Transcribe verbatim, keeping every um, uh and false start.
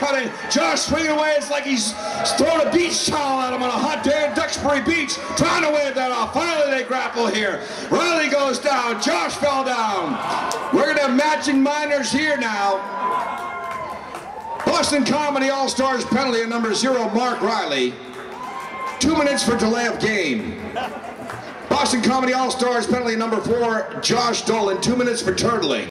cutting. Josh swinging away. It's like he's throwing a beach towel at him on a hot day at Duxbury Beach, trying to wave that off. Finally, they grapple here. Riley goes down. Josh fell down. We're going to have matching minors here now. Boston Comedy All-Stars penalty at number zero, Mark Riley. Two minutes for delay of game. Boston Comedy All-Stars penalty at number four, Josh Dolan. Two minutes for turtling.